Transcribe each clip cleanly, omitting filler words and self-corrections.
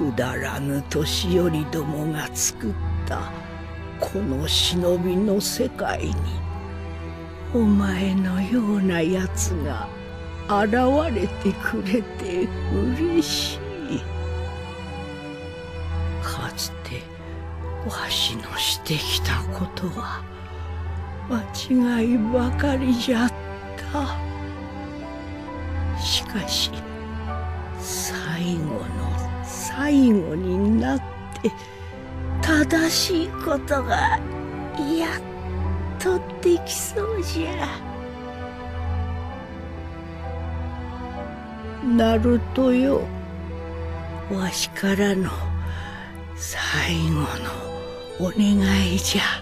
くだらぬ年寄りどもが作ったこの忍びの世界にお前のようなやつが現れてくれて嬉しい。かつてわしのしてきたことは間違いばかりじゃった。しかし最後の最後になって正しいことがやっとできそうじゃ。ナルトよ、わしからの最後のお願いじゃ。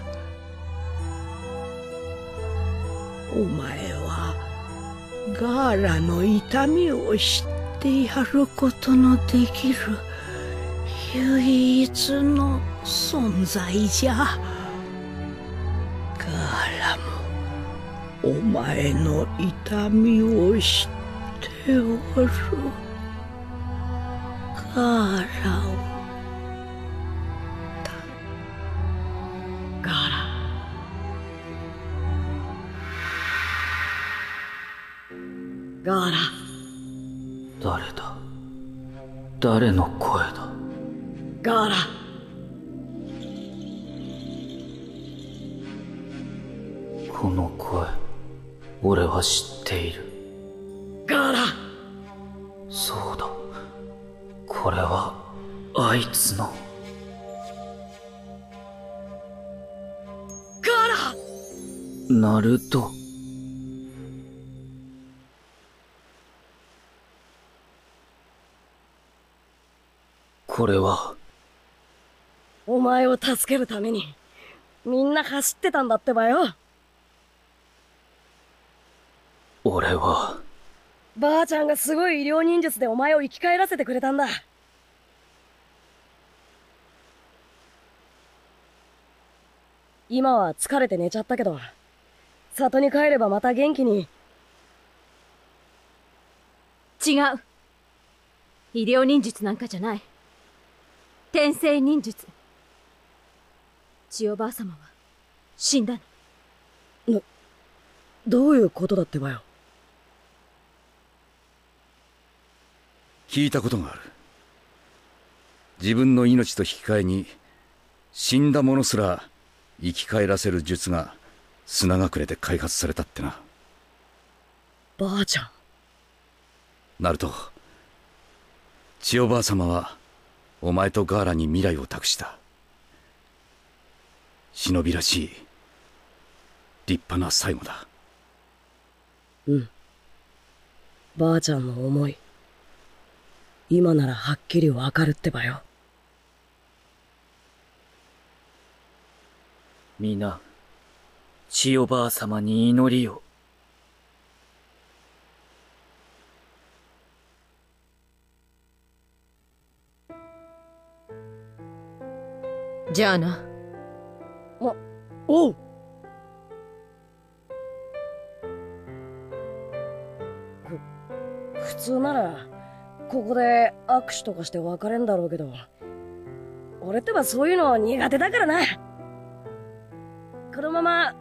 お前はガーラの痛みを知ってやることのできる唯一の存在じゃ。ガーラもお前の痛みを知っておる。ガーラをガーラ。ガーラ。 誰だ？誰の声だ？ ガーラ。 この声、俺は知っている。 ガーラ。 そうだ。これはあいつの。 ガーラ。 ナルト。これはお前を助けるためにみんな走ってたんだってばよ。 俺はばあちゃんがすごい医療忍術でお前を生き返らせてくれたんだ。今は疲れて寝ちゃったけど里に帰ればまた元気に。 違う。医療忍術なんかじゃない。転生忍術。千代ばあ様は死んだの。 どういうことだってばよ。 聞いたことがある。自分の命と引き換えに死んだ者すら生き返らせる術が砂隠れで開発されたってな。 ばあちゃん。 ナルト、千代ばあ様はお前とガーラに未来を託した。忍びらしい立派な最後だ。 うん。ばあちゃんの思い今ならはっきりわかるってばよ。 皆、千代ばあ様に祈りを。 じゃあな。 おう。普通ならここで握手とかして別れんだろうけど、俺ってばそういうの苦手だからな。このまま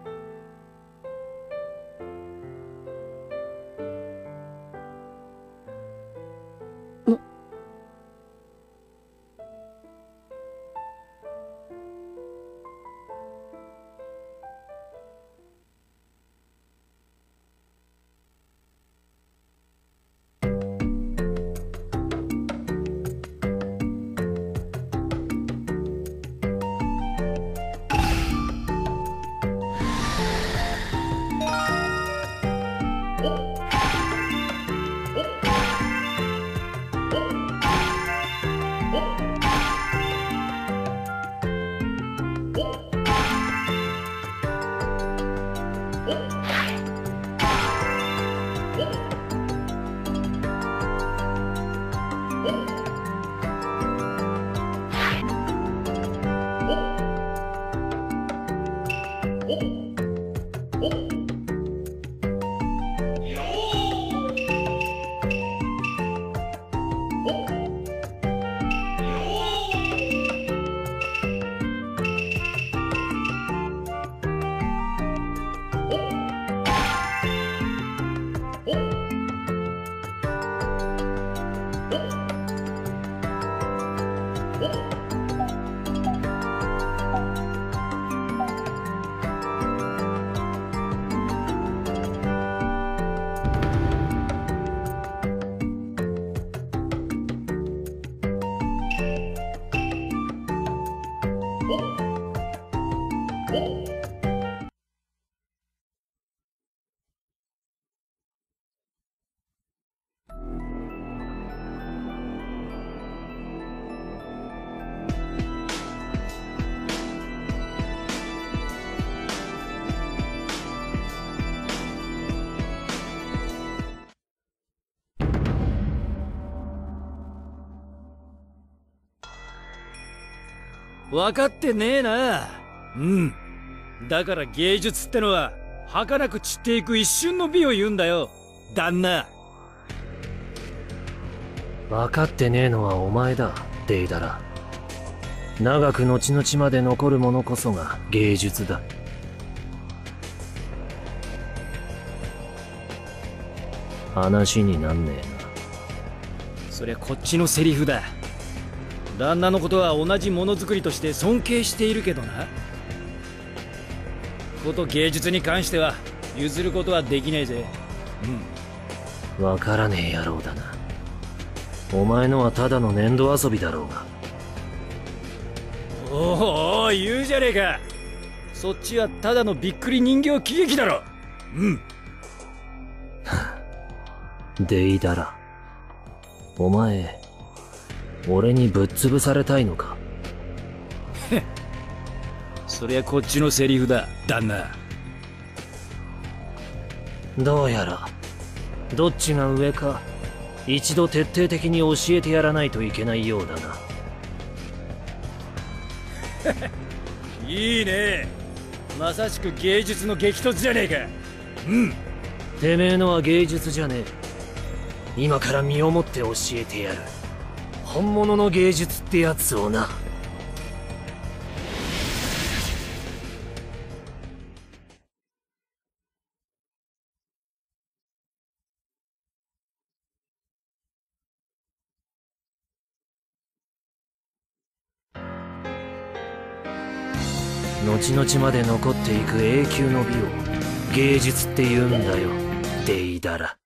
分かってねえな。うん。だから芸術ってのは儚く散っていく一瞬の美を言うんだよ、旦那。 分かってねえのはお前だ、デイダラ。長く後々まで残るものこそが芸術だ。話になんねえな。 そりゃこっちのセリフだ。旦那のことは同じものづくりとして尊敬しているけどな。こと芸術に関しては譲ることはできねえぜ。 うん。わからねえ野郎だな。お前のはただの粘土遊びだろうが。 おお、言うじゃねえか。そっちはただのびっくり人形喜劇だろ。うん。 デイダラ。お前、俺にぶっ潰されたいのか。 そりゃこっちのセリフだ、旦那。 どうやらどっちが上か一度徹底的に教えてやらないといけないようだな。 いいね。まさしく芸術の激突じゃねえか。うん。 てめえのは芸術じゃねえ。今から身をもって教えてやる。本物の芸術ってやつをな。後々まで残っていく永久の美を芸術って言うんだよ、デイダラ。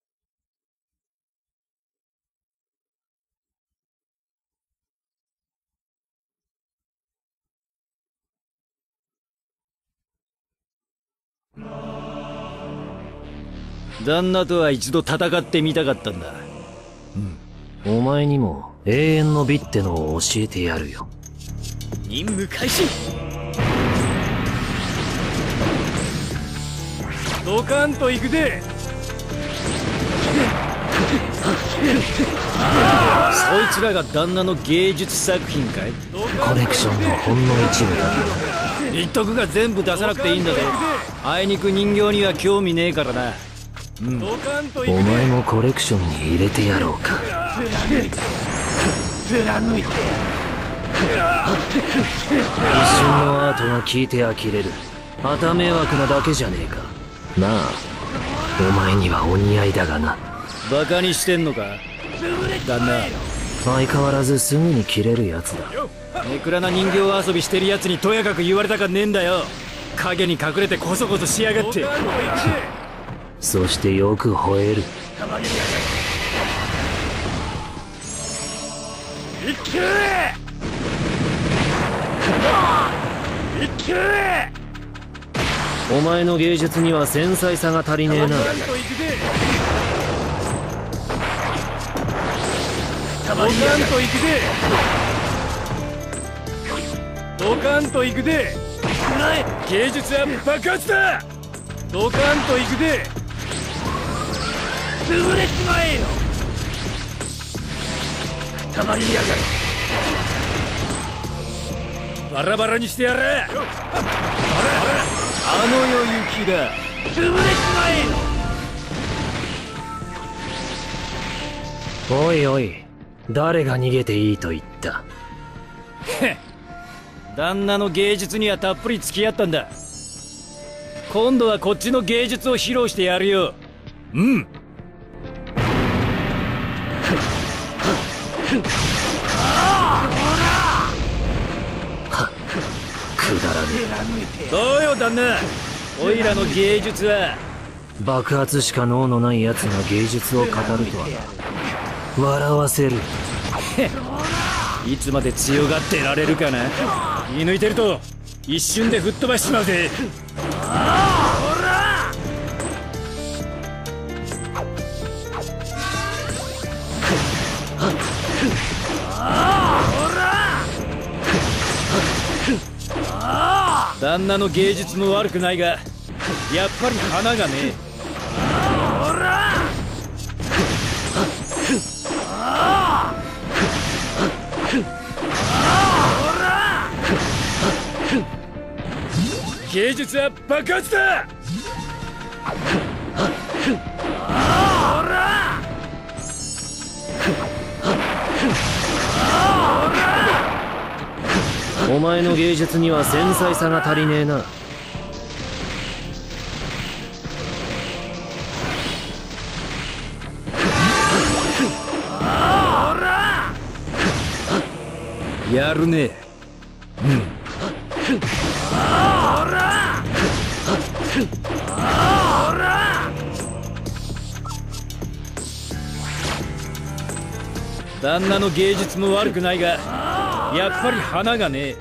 旦那とは一度戦ってみたかったんだ。 うん。お前にも永遠の美ってのを教えてやるよ。 任務開始。ドカンと行くで。そいつらが旦那の芸術作品かい？ コレクションのほんの一部だけど。 言っとくが全部出さなくていいんだぜ。あいにく人形には興味ねえからな。うん、お前もコレクションに入れてやろうか。貫いて一瞬のアートが効いて呆れる。また迷惑なだけじゃねえか。なあ、お前にはお似合いだがな。 バカにしてんのか旦那。 相変わらずすぐに切れるやつだ。 ネクラな人形遊びしてるやつにとやかく言われたかねえんだよ。影に隠れてコソコソしやがって。 そしてよく吠える。お前の芸術には繊細さが足りねえな。 ドカンと行くで。ドカンと行くで。芸術は爆発だ。ドカンと行くで。潰れちまえよ。たまりやがる。バラバラにしてやれ。あの世行きだ。潰れちまえよ。 おいおい、誰が逃げていいと言った？ 旦那の芸術にはたっぷり付き合ったんだ。今度はこっちの芸術を披露してやるよ。うん。 くだらねえ。どうよ旦那、おいらの芸術は。 爆発しか脳のない奴が芸術を語るとはな。笑わせる。 いつまで強がってられるかな。 気抜いてると一瞬で吹っ飛ばしちまうぜ。旦那の芸術も悪くないが、やっぱり花がねえ。芸術は爆発だ。 お前の芸術には繊細さが足りねえな。 やるね。旦那の芸術も悪くないが、やっぱり花がねえ。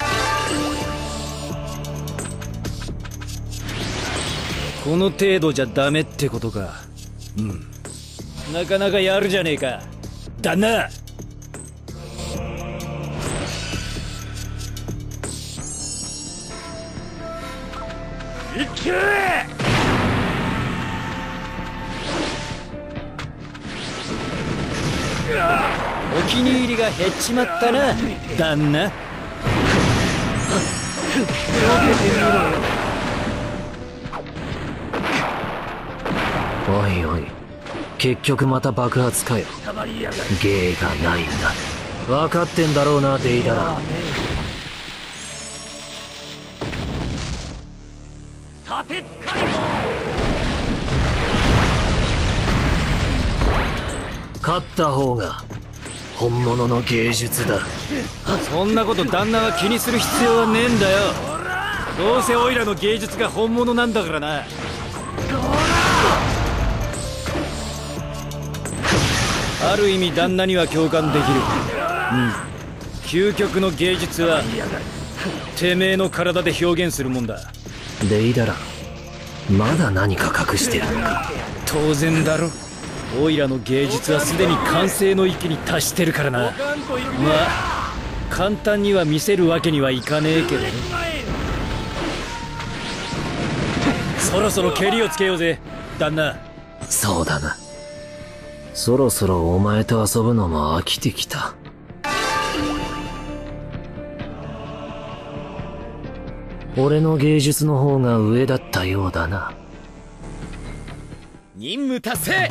この程度じゃダメってことか。なかなかやるじゃねえか旦那。いけ！お気に入りが減っちまったな旦那。 おいおい、結局また爆発かよ。芸がないんだ。分かってんだろうなデイダラ。勝った方が本物の芸術だ。 そんなこと旦那は気にする必要はねえんだよ。どうせオイラの芸術が本物なんだからな。ある意味旦那には共感できる。究極の芸術はてめえの体で表現するもんだ。 デイダラ、まだ何か隠してるのか。 当然だろ。オイラの芸術はすでに完成の域に達してるからな。まあ簡単には見せるわけにはいかねえけどね。そろそろケリをつけようぜ旦那。 そうだな。そろそろお前と遊ぶのも飽きてきた。俺の芸術の方が上だったようだな。 任務達成。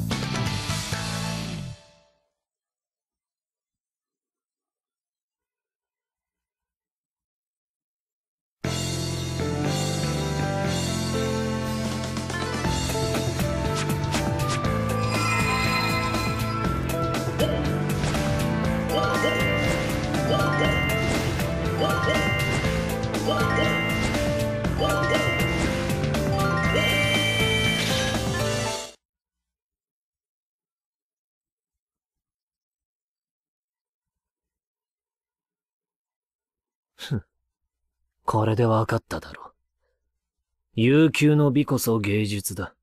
これで分かっただろ。悠久の美こそ芸術だ。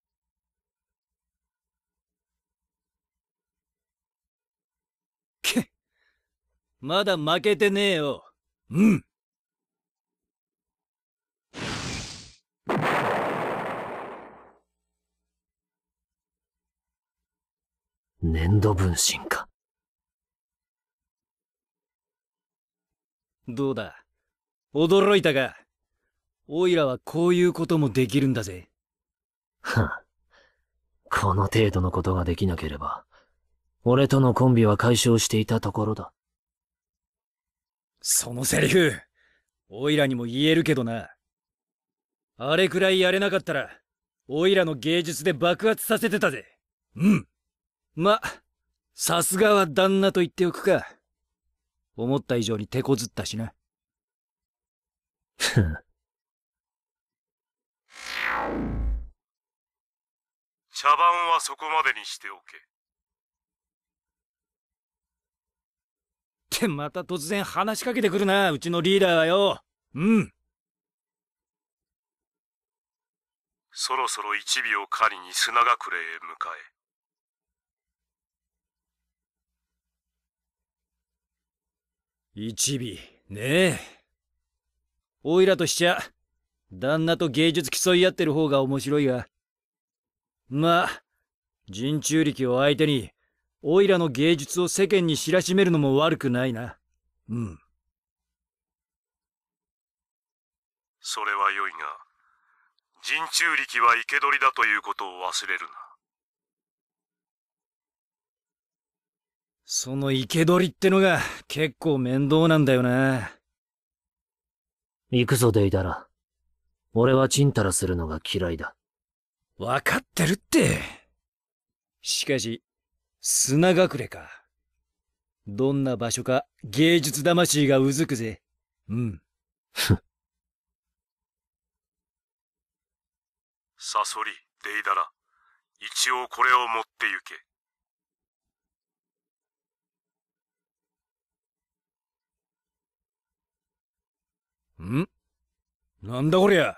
け、まだ負けてねえよ。 粘土分身か。 どうだ驚いたか。オイラはこういうこともできるんだぜ。 この程度のことができなければ、俺とのコンビは解消していたところだ。 そのセリフ、オイラにも言えるけどな。あれくらいやれなかったら、オイラの芸術で爆発させてたぜ。ま、さすがは旦那と言っておくか。思った以上に手こずったしな。 茶番はそこまでにしておけ。 ってまた突然話しかけてくるな、うちのリーダーはよ。うん。 そろそろ一尾を狩りに砂隠れへ向かえ。一尾、ねえ。おいらとしちゃ、旦那と芸術競い合ってる方が面白いが。まあ、人中力を相手に、おいらの芸術を世間に知らしめるのも悪くないな。うん。 それは良いが、人中力は生け捕りだということを忘れるな。 その生け捕りってのが結構面倒なんだよな。 行くぞデイダラ。俺はチンタラするのが嫌いだ。 わかってるって。しかし、砂隠れか。どんな場所か芸術魂がうずくぜ。うん。 サソリ、デイダラ、一応これを持って行け。 ん？なんだこりゃ。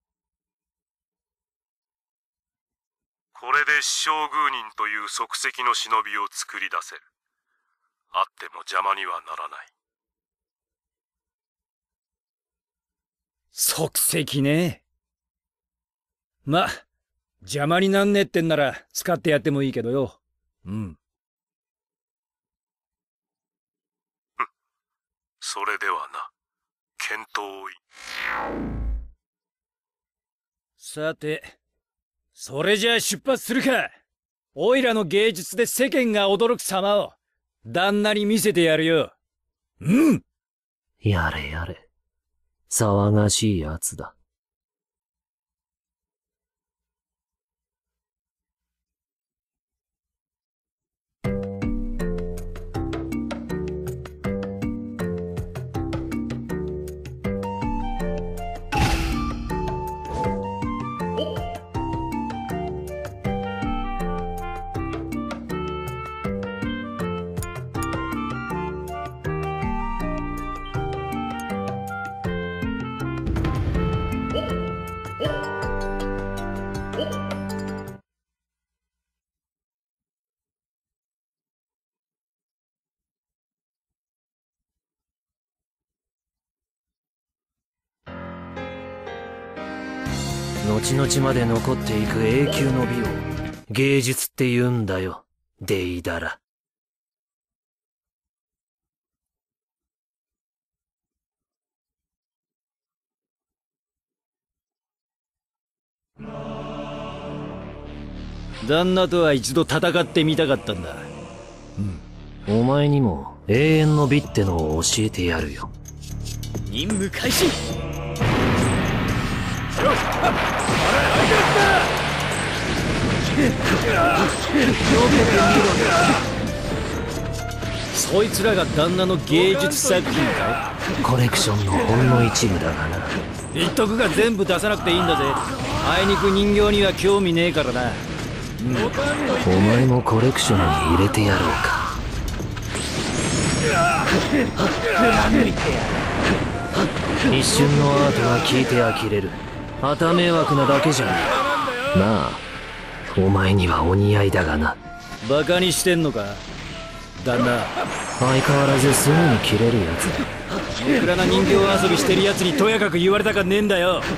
これで師匠宮人という即席の忍びを作り出せる。あっても邪魔にはならない。 即席ね。ま、邪魔になんねえってんなら使ってやってもいいけどよ。うん。 それではな、検討い。 さて、それじゃあ出発するか。おいらの芸術で世間が驚く様を旦那に見せてやるよ。うん。 やれやれ。騒がしいやつだ。後々まで残っていく永久の美を芸術って言うんだよ、デイダラ。 旦那とは一度戦ってみたかったんだ。 うん。お前にも永遠の美ってのを教えてやるよ。 任務開始。そいつらが旦那の芸術作品か。 コレクションのほんの一部だがな。 言っとくが全部出さなくていいんだぜ。あいにく人形には興味ねえからな。 お前もコレクションに入れてやろうか。一瞬のアートが聞いて呆れる。旗迷惑なだけじゃねえ。なあ、お前にはお似合いだがな。 バカにしてんのか旦那。 相変わらずすぐに切れるやつだ。 いくらな人形遊びしてるやつにとやかく言われたかねえんだよ。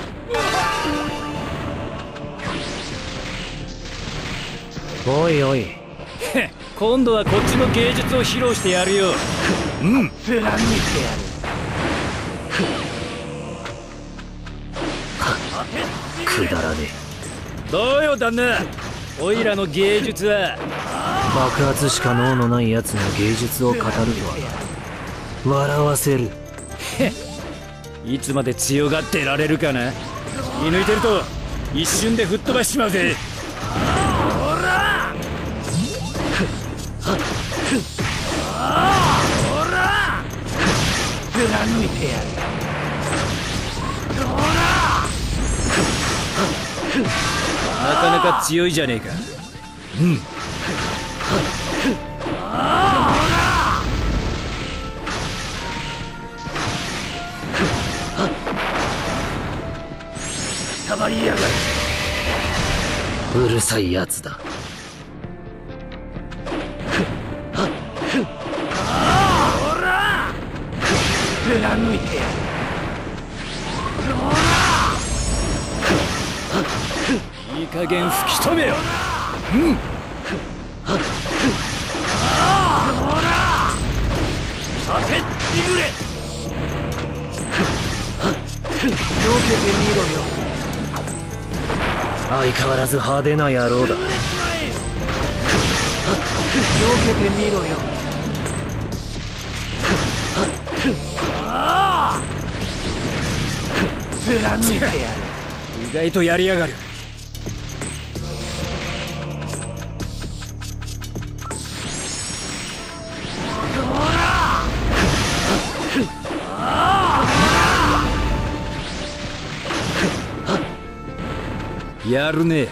おいおい。 今度はこっちの芸術を披露してやるよ。うん。 ぶら見てやる。くだらねえ。どうよ旦那。おいらの芸術は。 爆発しか脳のない奴が芸術を語るとは笑わせる。 いつまで強がってられるかな。見抜いてると一瞬で吹っ飛ばしちまうぜ。ほらほら貫いてやる。ほらなかなか強いじゃねえか。うん。 まりやがる。うるさいやつだ。 貫いてやる。 いい加減吹き止めよ。 させってくれ。避けてみろよ。 相変わらず派手な野郎だ。 避けてみろよ。貫いてやる。 意外とやりやがる。やるね。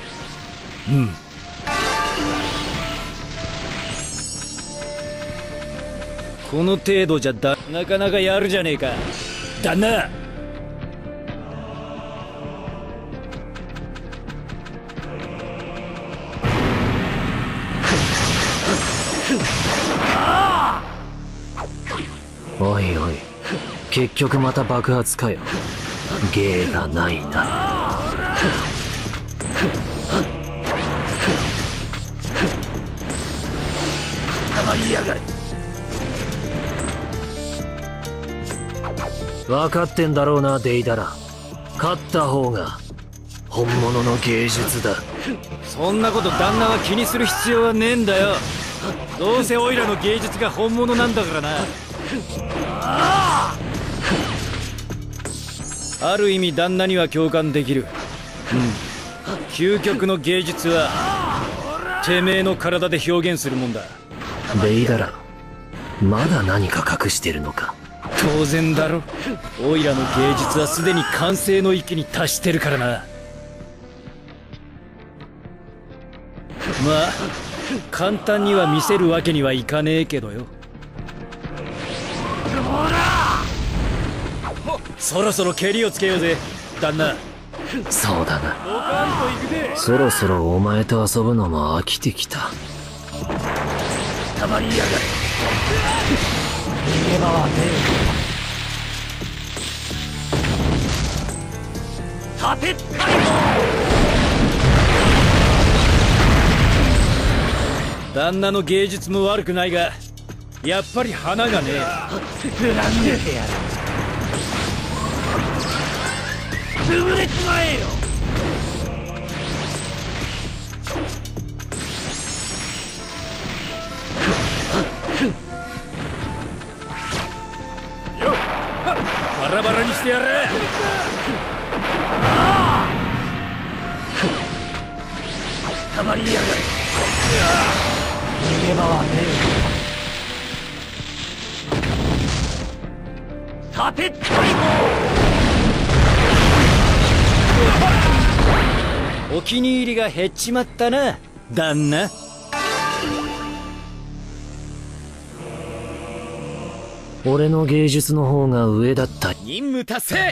この程度じゃなかなかやるじゃねえか旦那。 おいおい、結局また爆発かよ。芸がないな。 たまりやがる。 分かってんだろうな、デイダラ。勝った方が本物の芸術だ。 そんなこと旦那は気にする必要はねえんだよ。どうせオイラの芸術が本物なんだからな。ある意味旦那には共感できる。究極の芸術はてめえの体で表現するもんだ。 デイダラ、まだ何か隠してるのか。 当然だろ。オイラの芸術はすでに完成の域に達してるからな。まあ簡単には見せるわけにはいかねえけどよ。そろそろ蹴りをつけようぜ旦那。 そうだな。そろそろお前と遊ぶのも飽きてきた。 たまりやがる。逃げ場はねえ。立てっかい。 旦那の芸術も悪くないがやっぱり花がねえ。 貫いてやる。潰れちまえよ。 バラバラにしてやれ。 たまりやがる。逃げ場はねえ。立てっかい。 お気に入りが減っちまったな旦那。 俺の芸術の方が上だった。 任務達成。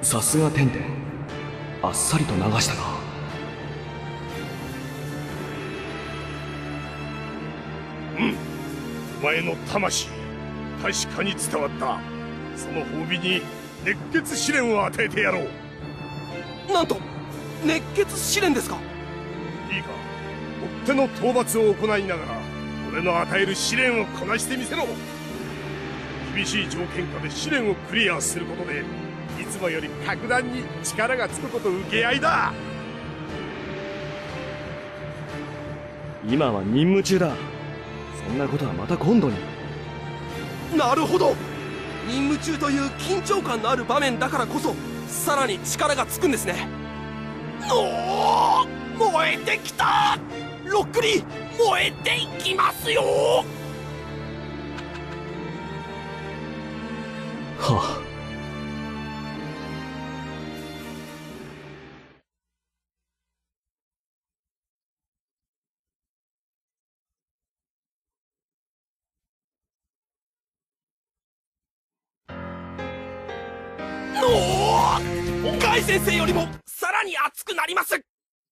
さすが天々、あっさりと流したな。 お前の魂、確かに伝わった。その褒美に熱血試練を与えてやろう。 なんと熱血試練ですか。 いいか、追っ手の討伐を行いながら俺の与える試練をこなしてみせろ。厳しい条件下で試練をクリアすることでいつもより格段に力がつくこと受け合いだ。 今は任務中だ。そんなことはまた今度に。なるほど、任務中という緊張感のある場面だからこそさらに力がつくんですね。おお、燃えてきた。ロックリー、燃えていきますよ。はあ。ガイ先生よりもさらに熱くなります。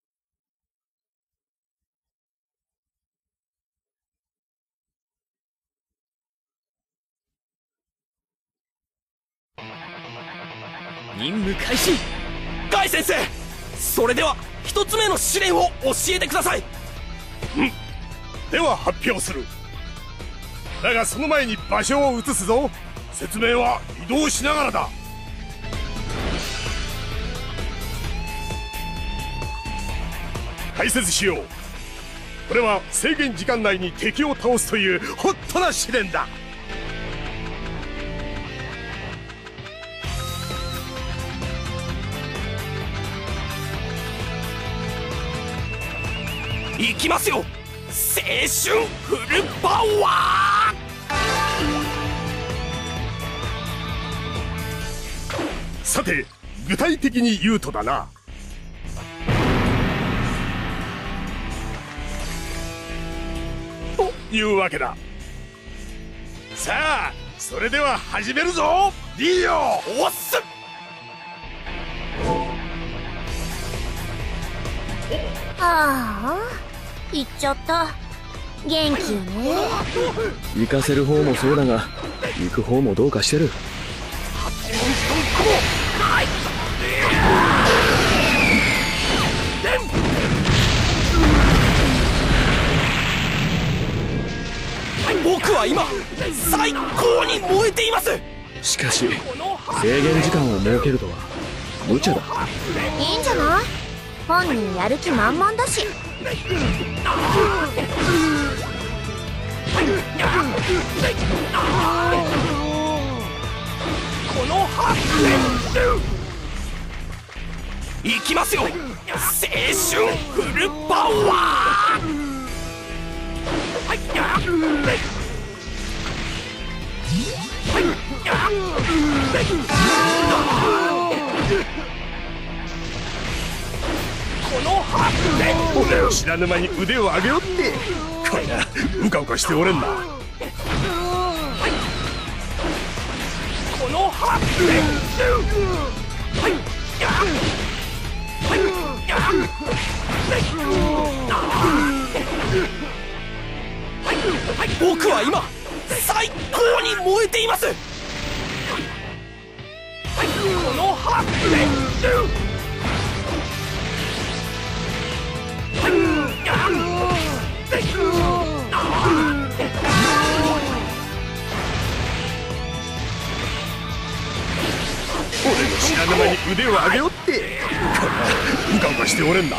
任務開始。ガイ先生、それでは一つ目の試練を教えてください。 では発表する。だがその前に場所を移すぞ。説明は移動しながらだ。解説しよう。これは制限時間内に敵を倒すというホットな試練だ。 いきますよ、青春フルパワー。 さて具体的に言うとだな、というわけだ。さあそれでは始めるぞ。リーヨおっす。 ああ、行っちゃった。元気よね。 行かせる方もそうだが行く方もどうかしてる。僕は今最高に燃えています。しかし制限時間を設けるとは無茶だ。 いいんじゃない、本人やる気満々だし。 この発電いきますよ、青春フルパワー。この発電俺を知らぬ間に腕を上げよって。これな、うかうかしておれんな。 この発電僕は今最高に燃えています。この発電俺の知らぬ間に腕を上げよって。これな、うかうかしておれんな。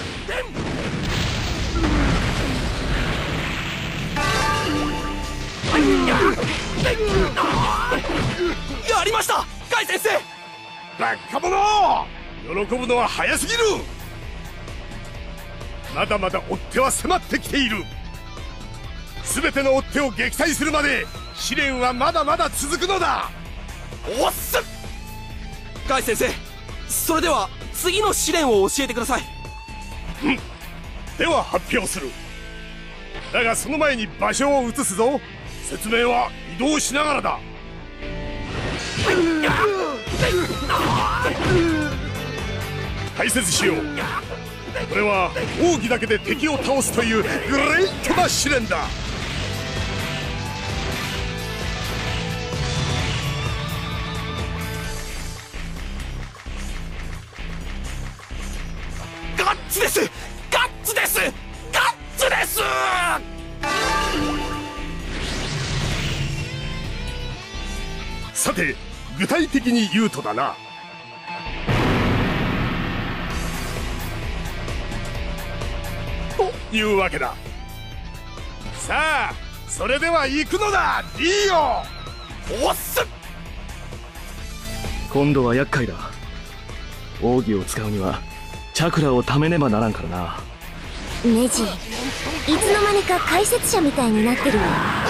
やりました、ガイ先生。 バッカ者、喜ぶのは早すぎる。まだまだ追っ手は迫ってきている。全ての追っ手を撃退するまで試練はまだまだ続くのだ。 おっす。ガイ先生、それでは次の試練を教えてください。 では発表する。だがその前に場所を移すぞ。説明は移動しながらだ。 解説しよう。これは奥義だけで敵を倒すというグレートな試練だ。 ガッツです、ガッツです、ガッツです。 さて具体的に言うとだな、というわけだ。さあそれでは行くのだリオ。 おっす。 今度は厄介だ。奥義を使うにはチャクラを貯めねばならんからな。 ネジ、いつの間にか解説者みたいになってるよ。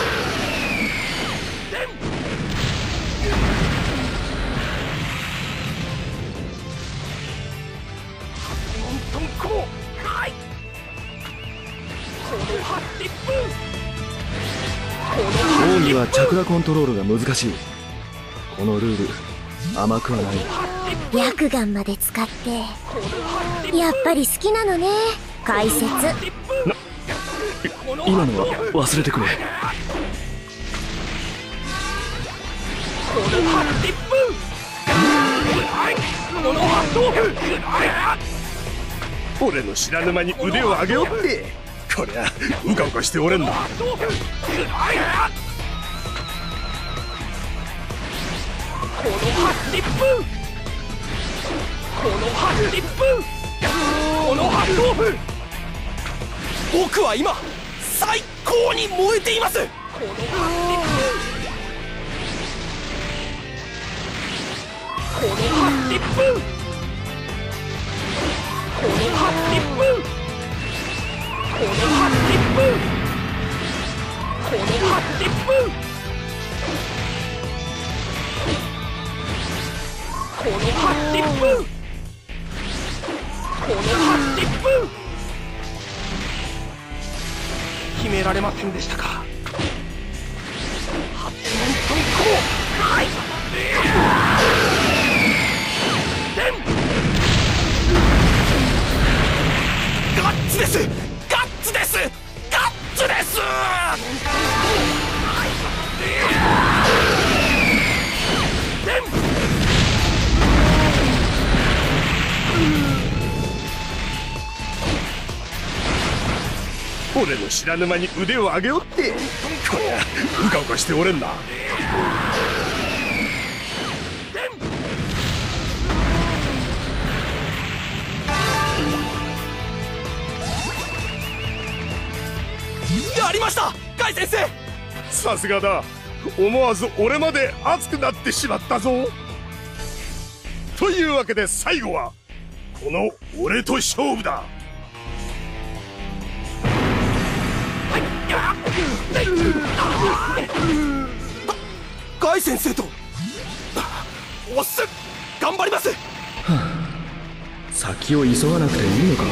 奥義はチャクラコントロールが難しい。このルール甘くはない。 薬眼まで使ってやっぱり好きなのね解説。 今のは忘れてくれ。 俺の知らぬ間に腕を上げよって、こりゃうかうかしておれんな。 僕は今最高に燃えています。決められませんでしたか。ガッツです、ガッツです、ガッツです。 俺の知らぬ間に腕を上げよって、こりゃうかうかしておれんな。 やりました甲斐先生。 さすがだ。思わず俺まで熱くなってしまったぞ。というわけで最後はこの俺と勝負だ。 甲斐先生とおっす、頑張ります。 先を急がなくていいのか。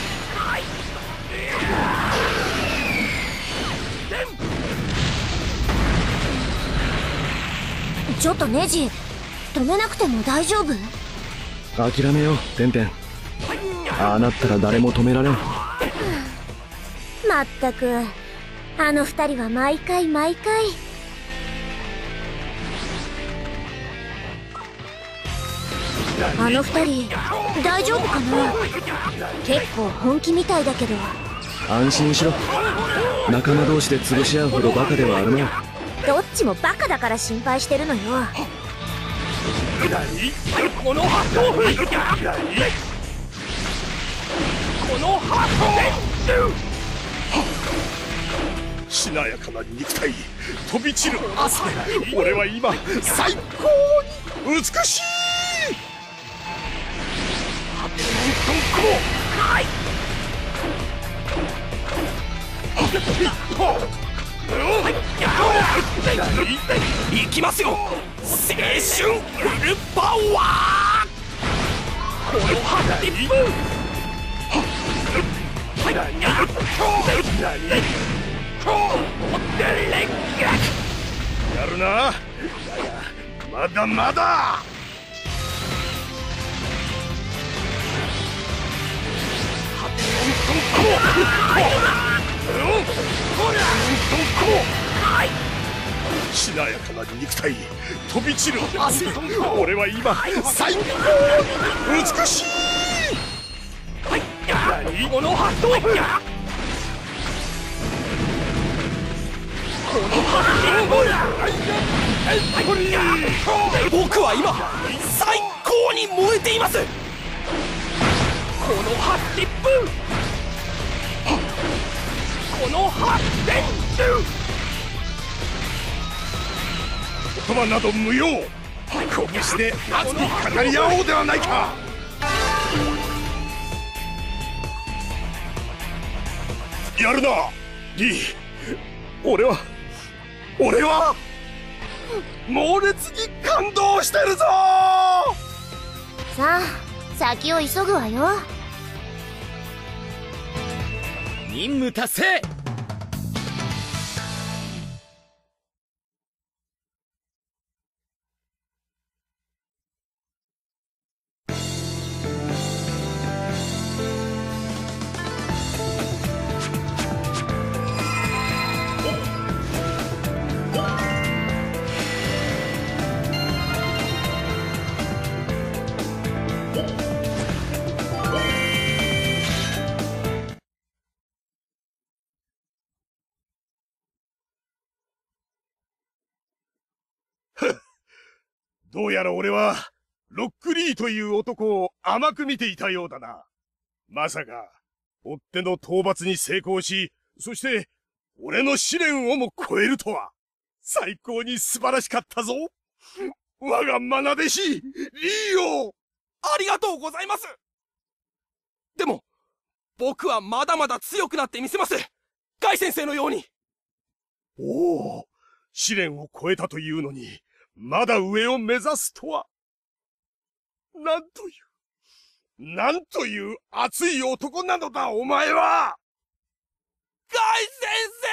ちょっとネジ、止めなくても大丈夫？ 諦めようテンテン。ああなったら誰も止められん。 まったくあの二人は毎回毎回。あの二人大丈夫かな。結構本気みたいだけど。 安心しろ、仲間同士で潰し合うほどバカではあるまい。 どっちもバカだから心配してるのよ。 このハト、このハト、 しなやかな肉体、飛び散る汗で俺は今最高に美しい。 いきますよ、青春フルパワー。このハッティップ、 やるな。まだまだ。 しなやかな肉体、飛び散る汗、俺は今最高に美しい。何この発動部、この僕は今最高に燃えています。この発リップ、この発電流、 言葉など無用。拳で熱く語り合おうではないか。やるなリー。俺は猛烈に感動してるぞ。 さあ先を急ぐわよ。 任務達成。 どうやら俺はロックリーという男を甘く見ていたようだな。まさか追っ手の討伐に成功し、そして俺の試練をも超えるとは。最高に素晴らしかったぞ。我が愛弟子リーよ。 ありがとうございます。でも僕はまだまだ強くなってみせます。ガイ先生のように。 おお、試練を超えたというのにまだ上を目指すとは。なんという熱い男なのだお前は。 ガイ先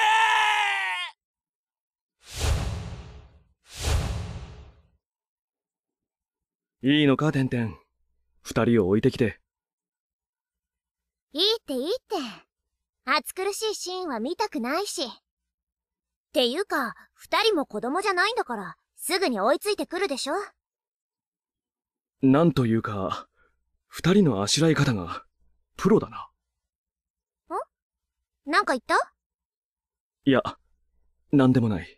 生。いいのかテンテン、二人を置いてきて。 いいって暑苦しいシーンは見たくないし。っていうか二人も子供じゃないんだからすぐに追いついてくるでしょ。 なんというか二人のあしらい方がプロだな。 なんか言った？ いや、なんでもない。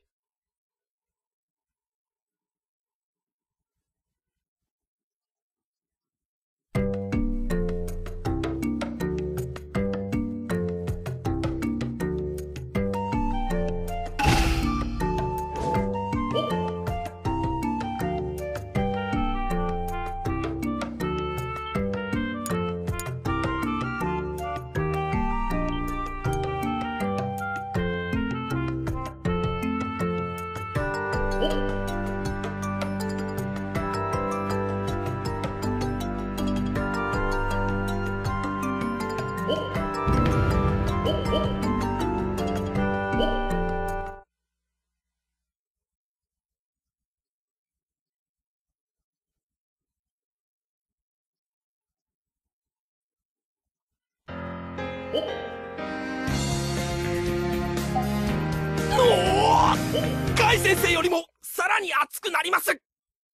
ガイ先生よりもさらに熱くなります。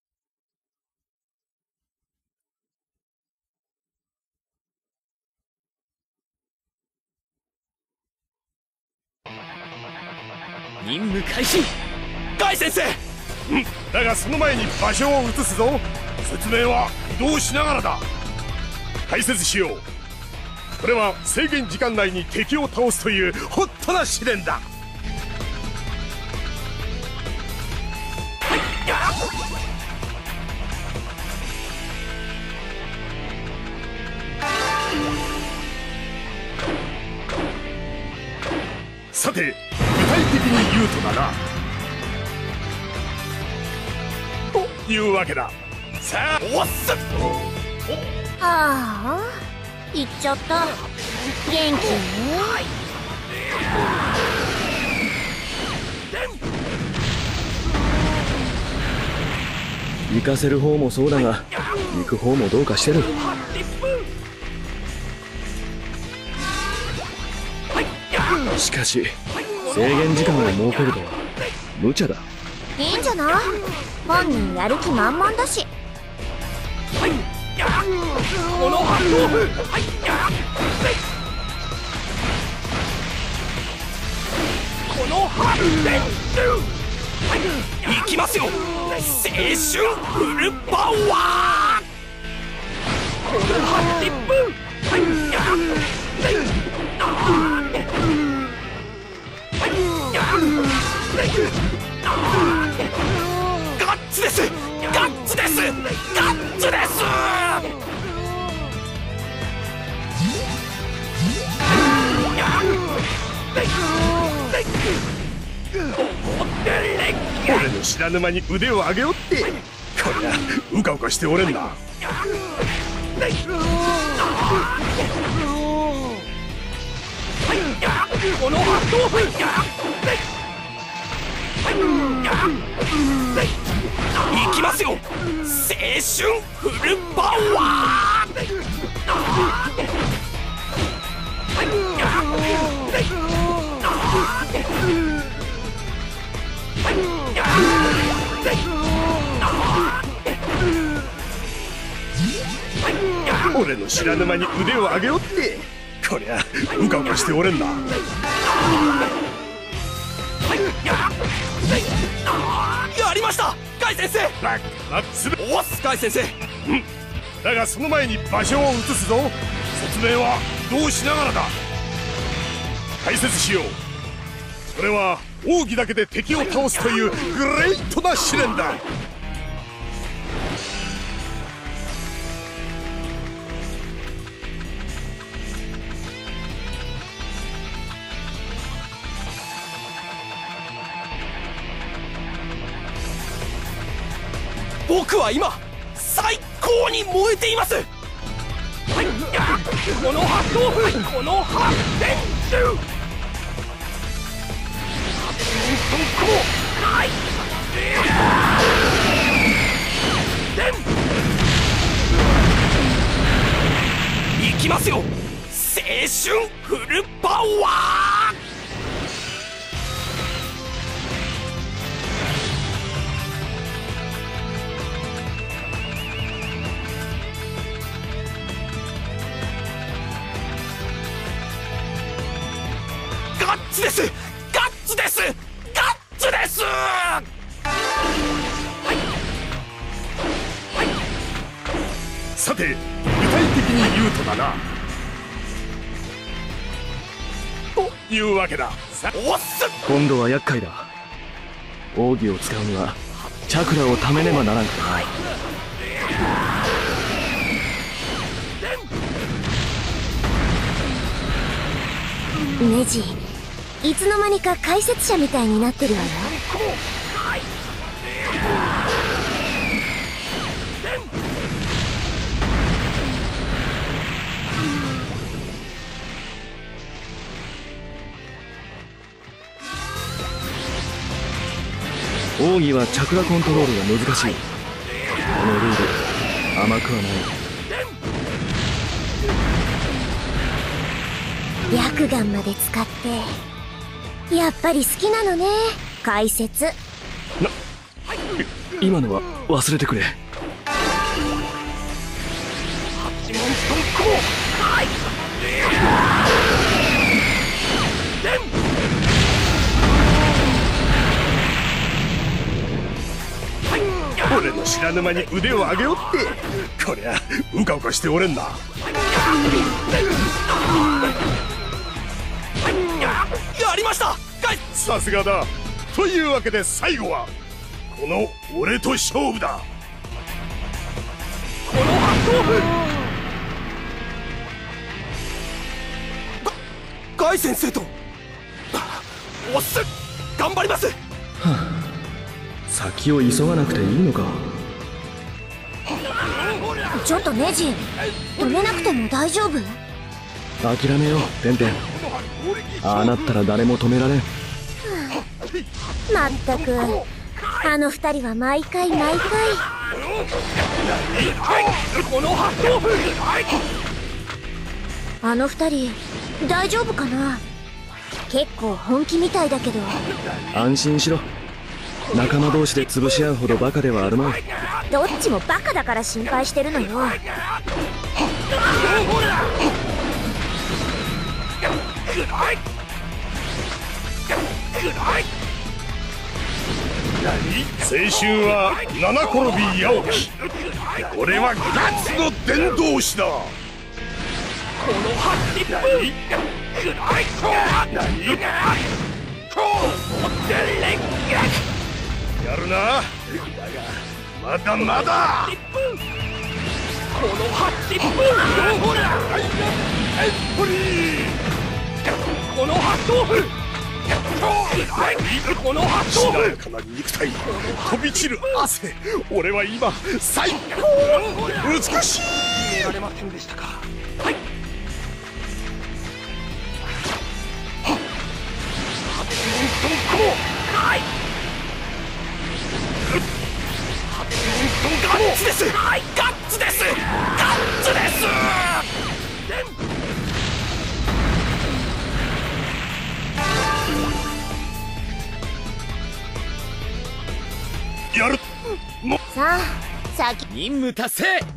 任務開始。 ガイ先生。 だがその前に場所を移すぞ。説明は移動しながらだ。解説しよう。これは制限時間内に敵を倒すというホットな試練だ。さて具体的に言うとだな、というわけだ。さあおっす。 ああ行っちゃった。元気ね。 行かせる方もそうだが行く方もどうかしてる。 しかし制限時間を設けるとは無茶だ。 いいんじゃない？本人やる気満々だし。 このハンドオフ。このハンデいきますよ。青春フルパワー。このハンディップ。ガッツです。ガッツです。ガッツです。 俺の知らぬ間に腕を上げおって、こりゃうかうかしておれんな。 このハンドオフ。いきますよ。青春フルパワー。 俺の知らぬ間に腕を上げおって、こりゃうかうかしておれんな。 やりましたカイ先生。 バカなつべ。 おっすカイ先生。 だがその前に場所を移すぞ。説明はどうしながらだ。解説しよう。それは奥義だけで敵を倒すというグレートな試練だ。 僕は今最高に燃えています。このハンドオフ。このハンデンドゥ。いきますよ。青春フルパワー。ガッツです。ガッツです。ガッツです。 さて具体的に言うとだな。というわけだ。 おっす。 今度は厄介だ。奥義を使うにはチャクラを貯めねばならんからな。 ネジ、いつの間にか解説者みたいになってるわよ。 奥義はチャクラコントロールが難しい。このルール甘くはない。 白眼まで使ってやっぱり好きなのね解説。 今のは忘れてくれ。 俺の知らぬ間に腕を上げおって、こりゃうかうかしておれんな。 やりました。 さすがだ。というわけで最後はこの俺と勝負だ。 このハンドオフ。ガイ先生とおっす。頑張ります。先を急がなくていいのか。 ちょっとネジ、止めなくても大丈夫？ 諦めようテンテン。ああなったら誰も止められん。 まったくあの二人は毎回毎回。 このハンドオフ。 あの二人大丈夫かな？ 結構本気みたいだけど。 安心しろ。仲間同士で潰し合うほどバカではあるまい。 どっちもバカだから心配してるのよ。 青春は七転び八起き。これはガッツの伝道師だ。このハッピーやるな。だがまだまだ。このハッピーほらエントリー。このハットオフ。このハットオフ。しなやかな肉体、飛び散る汗。俺は今最高美しい。見られませんでしたか。はい。はい。ガッツです。はい、ガッツです。ガッツです。やる。もさあ、先。 任務達成。